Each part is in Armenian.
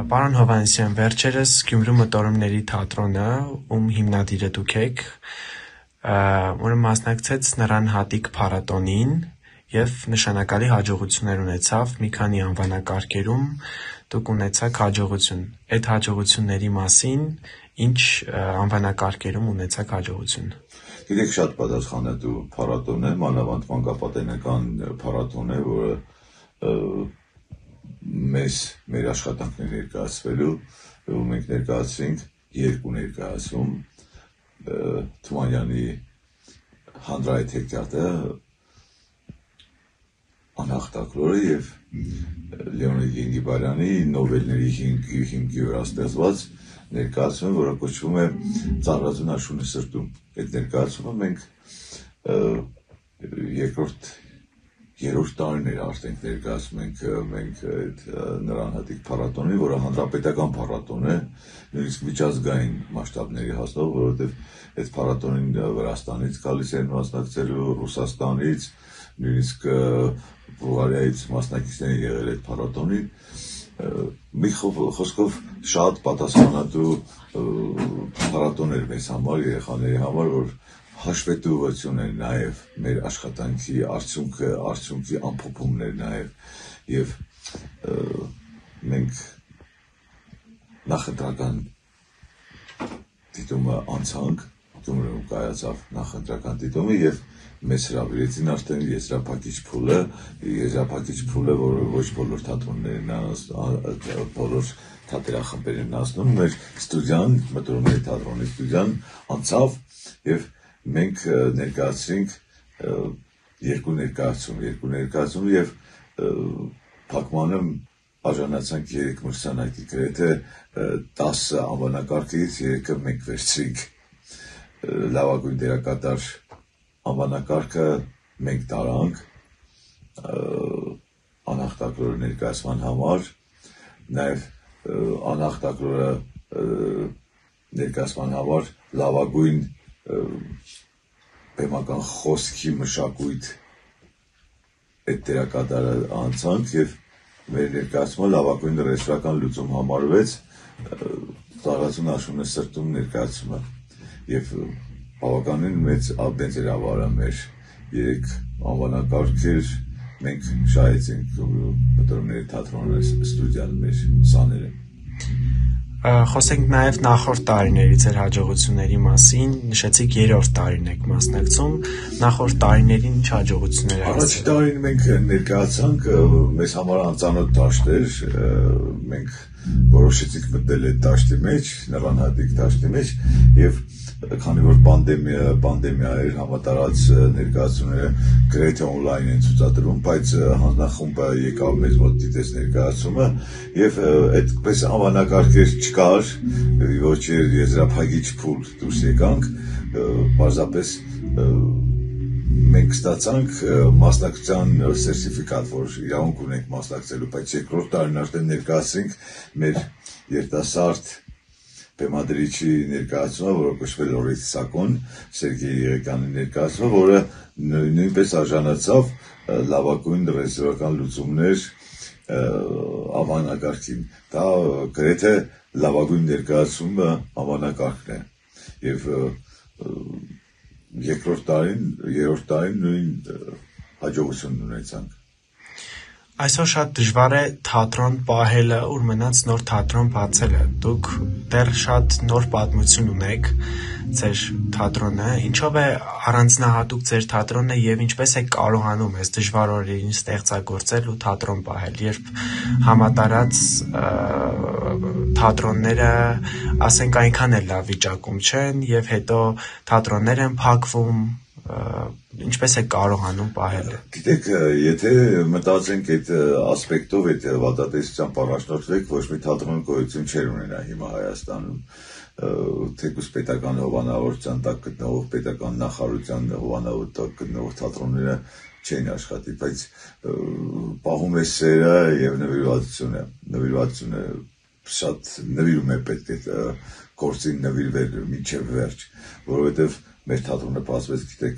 Պարոն Հովհաննիսյան, վերջերս Գյումրու մտորումների թատրոնը, ում հիմնադիրը դուք եք, որը մասնակցեց նրան հատիկ փառատոնին և նշանակալի հաջողություններ ունեցավ, մի քանի անվանակարգերում դուք ունեցաք հաջողություն։ Այդ հաջողությունների մասին ինչ անվանակարգերում ունեցաք հաջողություն։ Գիտեք, շատ պատասխանատու փառատոն է, մանավանդ մանկապատենական փառատոն է, որը մեր աշխատանքներ ներկայացվելու, մենք ներկայացրինք երկու ներկայացում, Թումանյանի հանրայդ հեքիաթը, անհաղթակլորը և Լեոնիդ Ենգիբարյանի նովելների հիմքի վրա ստեղծված ներկայացումը, որը կոչվում է Ծառացուն աշունի սրտում։ Այդ ներկայացումը մենք երրորդ տարին էր արդեն ներկայացում ենք նրան հատիկ փառատոնի, որը հանրապետական փառատոն է, նույնիսկ միջազգային մասշտաբների հասնող, որովհետև այդ փառատոնին Վրաստանից գալիս են մասնակցելու, Ռուսաստանից, նույնիսկ Բուլղարիայից մասնակիցներ են եղել այդ փառատոնին, մի խոսքով շատ պատասխանատու փառատոն էր մեզ համար, երեխաների համար, որ հաշվետվություն էր նաև մեր աշխատանքի արդյունքի ամփոփումն էր նաև և մենք նախընտրական դիտումը անցանք, Գյումրիում կայացավ նախընտրական դիտումը և մեզ հրավիրեցին արդեն եզրափակիչ փուլը, որը ոչ բոլոր թատրոններն բոլոր թատերախմբերն են անցնում, մեր ստուդիան, մտորումների թատրոնի ստուդիան անցավ և մենք ներկայացրինք երկու ներկայացում և փակմանը արժանացանք 3 մրցանակի, գրեթե 10 անվանակարգերից 3-ը մենք վերցրինք, լավագույն դերակատար անվանակարգը մենք տարանք անհաղթակլորը ներկայացման համար, նաև անհաղթակլորը ներկայացման համար լավագույն բեմական խոսքի մշակույթ այդ դերակատարը անցանք և մեր ներկայացումը լավագույն ռեժիսորական լուծում համարվեց Ծառացուն աշունի սրտում ներկայացումը և բավականին մեծ բենզերավար է մեր 3 անվանակարգեր մենք շահեցինք մտորումների թատրոնի ստուդիան մեր սաները։ Խոսենք նաև նախորդ տարիների ձեր հաջողությունների մասին, նշեցիք երրորդ տարին եք մասնակցում, նախորդ տարիներին ինչ հաջողություններ եք։ Առաջին տարին մենք ներկայացանք, մեզ համար անծանոթ դաշտ էր, մենք որոշեցինք մտնել այդ դաշտի մեջ, նրան հատիկ դաշտի մեջ և քանի որ պանդեմիա էր, համատարած ներկայացումները գրեթե օնլայն են ցուցադրվում, բայց հանձնախումբը եկավ մեզ մոտ դիտեց ներկայացումը և այդպես անվանակարգեր չկար, ոչ եզրափակիչ փուլ դուրս եկանք, պարզապես մենք ստացանք մասնակցության սերտիֆիկատ, որ իրավունք ունենք մասնակցելու, բայց երկրորդ տարին արդեն ներկայացրինք մեր երիտասարդ բեմադրիչի ներկայացումը, որը կոչվել է Սակոն, Սերգեյ Եղեգյանի ներկայացումը, որը նույնպես արժանացավ լավագույն ռեժիսորական լուծումներ անվանակարգին։ Դա գրեթե լավագույն ներկայացումը անվանակարգն է և երրորդ տարին նույն հաջողությունն ունեցանք։ Այսօր շատ դժվար է թատրոն պահելը, ուր մնաց նոր թատրոն բացելը։ Դուք դեռ շատ նոր պատմություն ունեք ձեր թատրոնը, ինչով է առանձնահատուկ ձեր թատրոնը և ինչպես եք կարողանում այս դժվար օրերին ստեղծագործել ու թատրոն պահել, երբ համատարած թատրոնները, ասենք, այնքան էլ լավ վիճակում չեն և հետո թատրոններ են փակվում, ինչպես եք կարողանում պահել։ Գիտեք, եթե մտածենք այդ ասպեկտով, այդ վատատեսությամբ առաջնորդվեք, ոչ մի թատրոն գոյություն չէր ունենա հիմա Հայաստանում, թեկուզ պետական հովանավորության տակ գտնվող, պետական նախարարության հովանավոր տակ գտնվող թատրոնները չեն աշխատի, բայց պահում է սերը և նվիրվածությունը շատ նվիրում է պետք է գործին նվիրվել մինչև վերջ, որովհետև մեր թատրոնը բացվեց, գիտեք,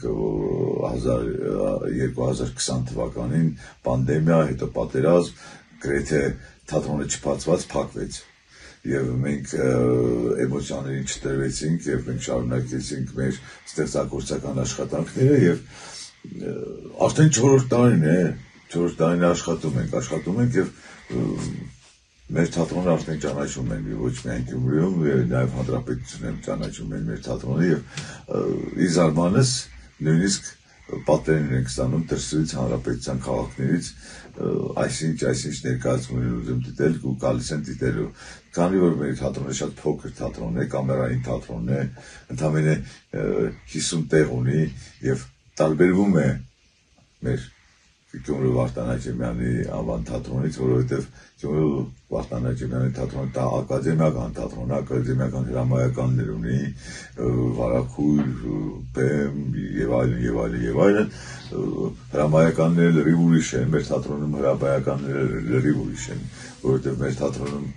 2020 թվականին, պանդեմիա, հետո պատերազմ, գրեթե թատրոնը չբացված փակվեց եւ մենք էմոցիաներին չտրվեցինք եւ մենք շարունակեցինք մեր ստեղծագործական աշխատանքները եւ արդեն 4-րդ տարին է աշխատում ենք եւ մեր թատրոնը արդեն ճանաչում են ոչ միայն Գյումրիում, նաեւ հանրապետությունում ճանաչում են մեր թատրոնը եւ ի զարմանս նույնիսկ պատերին ենք ստանում դրսից հանրապետության քաղաքներից այսինչ ներկայացումներ ուզում դիտել ու գալիս են դիտելու քանի որ մեր թատրոնը շատ փոքր թատրոն է կամերային թատրոն է ընդամենը 50 տեղ ունի եւ տարբերվում է մեր Գյումրու Վարդան Աճեմյանի անվան թատրոնից, որովհետև Գյումրու Վարդան Աճեմյանի թատրոնը դա ակադեմիական թատրոն է, ակադեմիական հրամայականներ ունի, վարագույր, բեմ եւ այլն, հրամայականները լրիվ ուրիշ են, մեր թատրոնում հրամայականները լրիվ ուրիշ են, որովհետև մեր թատրոնում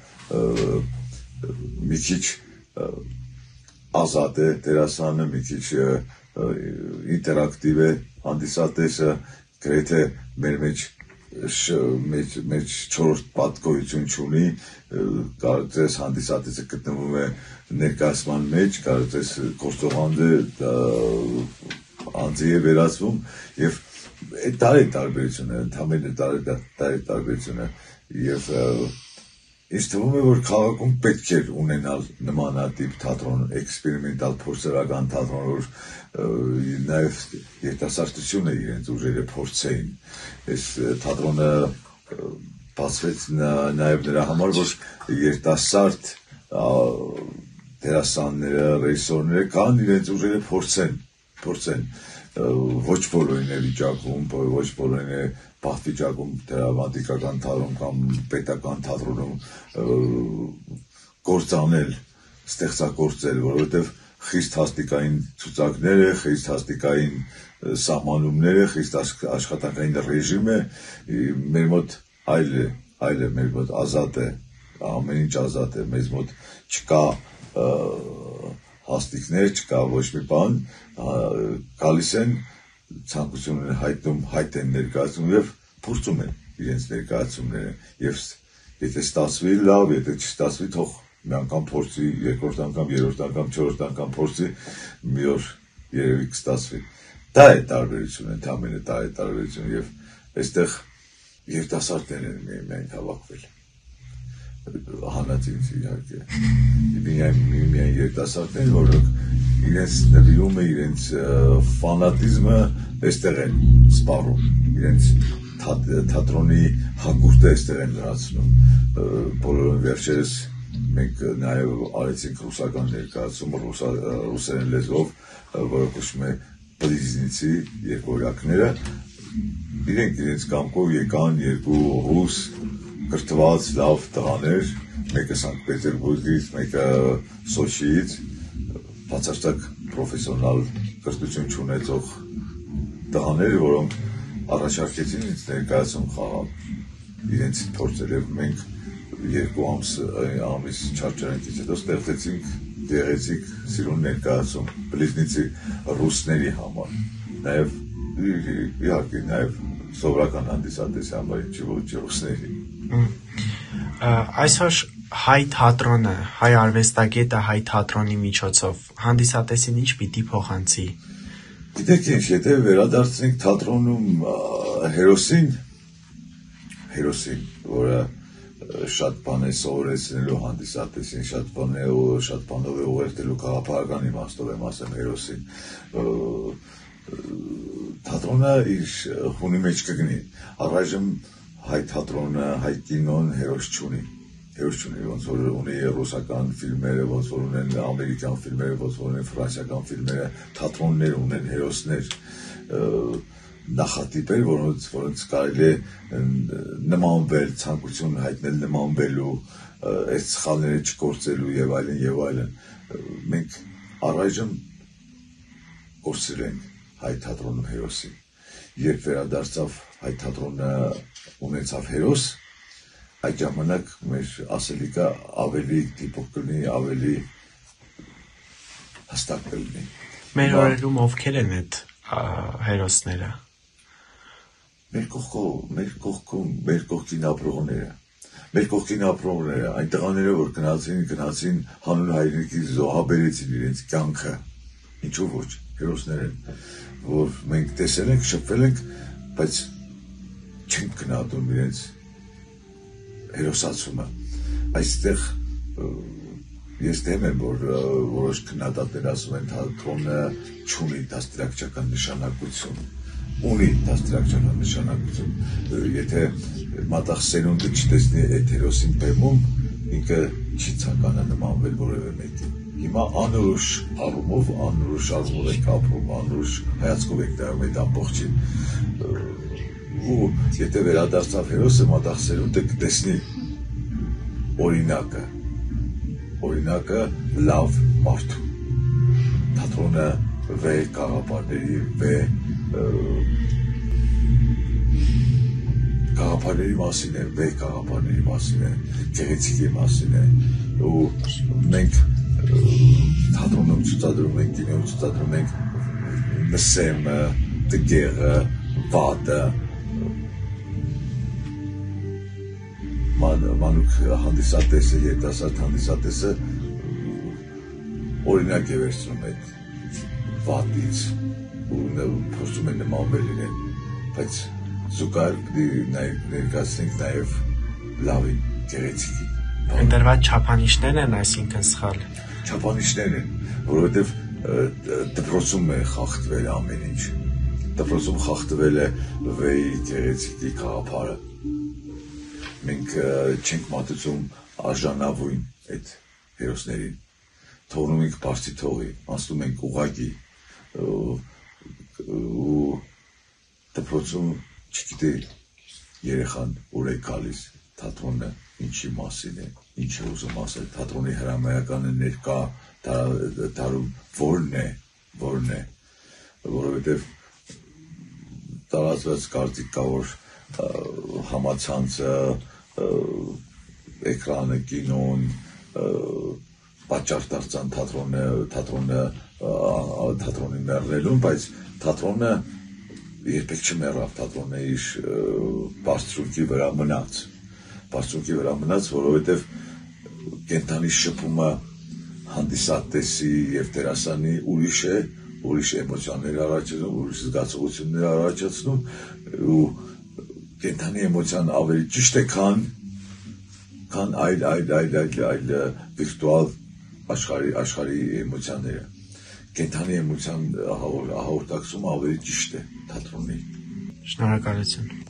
մի քիչ ազատ է դերասանը, մի քիչ ինտերակտիվ է հանդիսատեսը գրեթե մեր մեջ 4 պատկոյություն չունի, կարծես հանդիսատեսը գտնվում է ներկայացման մեջ, կարծես գործողանդը անձի է վերածվում եւ դա է տարբերությունը, ընդհանրապես դա է տարբերությունը եւ ինձ թվում է, որ քաղաքում պետք է ունենալ նմանատիպ թատրոն, էքսպերիմենտալ փորձարարական թատրոն, որ նաև երիտասարդությունը իրենց ուժերը փորձեին։ Այս թատրոնը բացվեց նաև նրա համար, որ երիտասարդ դերասանները, ռեժիսորները կան իրենց ուժերը փորձեն ոչ բոլորին է վիճակում, ոչ բոլորին է բախվիճակում դրամատիկական թատրոն կամ պետական թատրոնում գործանել, ստեղծագործել, որովհետև խիստ հաստիկային ցուցակներ է, խիստ հաստիկային սահմանումներ է, խիստ աշխատանքային ռեժիմ է, մեր մոտ այլ է, մեր մոտ ազատ է, ամեն ինչ ազատ է, մեզ մոտ չկա հաստիկներ, չկա ոչ մի բան, գալիս են ցանկությունները հայտնում, հայտ են ներկայացնում եւ փորձում են իրենց ներկայացումները եւ եթե ստացվի լավ, եթե չստացվի թող մի անգամ փորձի, երկրորդ անգամ, երրորդ անգամ, չորրորդ անգամ փորձի, մի օր երևի կստացվի։ Դա է տարբերությունը, ընդհանրապես դա է տարբերությունը եւ այստեղ երիտասարդներ են միայն հավաքվել։ Հանած ինձ իհարկե միայն երիտասարդներ, որոնք իրենց նվիրումը, իրենց ֆանատիզմը այստեղ են սպառում, իրենց թատրոնի հակուրտը այստեղ են լրացնում, բոլորը վերջերս մենք նաև արեցինք ռուսական ներկայացում, ռուսերեն լեզվով, որը կոչվում է Բլիզնիցի երկօրյակները, իրենք իրենց կամքով եկան երկու ռուս կրթված լավ տղաներ, մեկը Սանկտ Պետերբուրգից, մեկը Սոչիից, բացարձակ պրոֆեսիոնալ կրթություն չունեցող տղաներ, որոնք առաջարկեցին ինձ ներկայացում խաղալ, իրենց փորձել եւ մենք երկու ամիս չարչարանքից հետո ստեղծեցինք գեղեցիկ սիրուն ներկայացում Բլիզնիցի ռուսների համար, նաեւ իհարկե նաեւ սովորական հանդիսատեսի համար, ինչի ռուսների։ Այսօր հայ թատրոնը, հայ արվեստագետը հայ թատրոնի միջոցով հանդիսատեսին ինչ պիտի փոխանցի։ Գիտեք ինչ, եթե վերադարձնենք թատրոնում հերոսին, որը շատ բան է սովորեցնելու հանդիսատեսին, շատ բանով է ուղերձելու գաղափարական իմաստով եմ ասեմ հերոսին, թատրոնը իր հունի մեջ կգնի, առայժմ հայ թատրոնը, հայ կինոն հերոս չունի, ոնց որ ունի ռուսական ֆիլմերը, ոնց որ ունեն ամերիկյան ֆիլմերը, ոնց որ ունեն ֆրանսիական ֆիլմերը, թատրոններ ունեն հերոսներ, նախատիպեր, որոնց կարելի է նմանվել, ցանկություն հայտնել նմանվելու, այս սխալները չկործելու եւ այլն, մենք առայժմ կորցրել ենք հայ թատրոնում հերոսին, երբ վերադարձավ հայ թատրոնը ունեցավ հերոս, այդ ժամանակ մեր ասելիքը ավելի դիպուկ կլինի, ավելի հստակ կլինի։ Մեր օրերում ովքեր են այդ հերոսները։ Մեր կողքին ապրողները, Մեր կողքին ապրողները, այն տղաները, որ գնացին հանուն հայրենիքի զոհաբերեցին իրենց կյանքը, ինչու ոչ, հերոսներ են, որ մենք տեսել ենք, շփվել ենք, բայց չենք գնահատում իրենց հերոսացումը։ Այստեղ ես դեմ եմ, որ որոշ քննադատներ ասում են, թատրոնը չունի դաստիարակչական նշանակություն, ունի դաստիարակչական նշանակություն, եթե մատաղ սերունդը չտեսնի այդ հերոսին բեմում, ինքը չի ցանկանա նմանվել որևէ մեկին։ Հիմա անորոշ առումով եք ապրում, անորոշ հայացքով եք դարում այդ ամբողջին, ու եթե վերադարձավ հերոսը, մատաղ սերունդը կտեսնի օրինակը լավ մարդու։ Թատրոնը վեր գաղափարների մասին է, վեր գաղափարների մասին է, գեղեցիկի մասին է, ու մենք թատրոնում ցուցադրում ենք, կինոյում ցուցադրում ենք մսեմը, տգեղը, վատը, մանուկ հանդիսատեսը, երիտասարդ հանդիսատեսը օրինակ է վերցնում այդ վատից ու փորձում է նմանվել իրեն, բայց զուգահեռ պետք է ներկայացնենք նաև լավին, գեղեցիկին։ Ընտրված չափանիշներն են այսինքն սխալ։ Չափանիշներ են, որովհետև դպրոցում է խախտվել ամեն ինչ։ Դպրոցում խախտվել է վեի գեղեցիկի գաղափարը։ Մենք չենք մատուցում արժանավույն այդ հերոսներին, թողնում ենք բարձի թողի, անցնում ենք ուղղակի, ու դպրոցում չգիտի երեխան ուր է գալիս, թատրոնը ինչի մասին է, ինչ է ուզում ասել, թատրոնի հրամայականը ներկա դարում որն է, որովհետև տարածված կարծիք կա, որ համացանցը, էկրանը, կինոն պատճառ դարձան թատրոնի մեռնելուն, բայց թատրոնը երբեք չմեռավ, թատրոնը իր բարձրությունքի վրա մնաց, որովհետև կենդանի շփումը հանդիսատեսի և դերասանի ուրիշ էմոցիաներ առաջացնում, ուրիշ զգացողություններ առաջացնում, ու կենդանի էմոցիան ավելի ճիշտ է, քան այլ վիրտուալ աշխարհի էմոցիաները։ Կենդանի էմոցիան հաղորդակցումը ավելի ճիշտ է թատրոնի։ Շնորհակալություն։